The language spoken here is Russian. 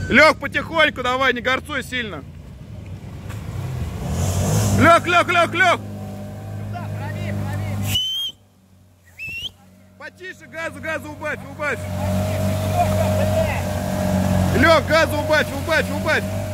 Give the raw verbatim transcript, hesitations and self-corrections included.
Лег, потихоньку давай, не горцуй сильно. Лег, лег, лег, лег. Потише, газу, газу убавь, убавь. Лег, газу убавь, убавь, убавь.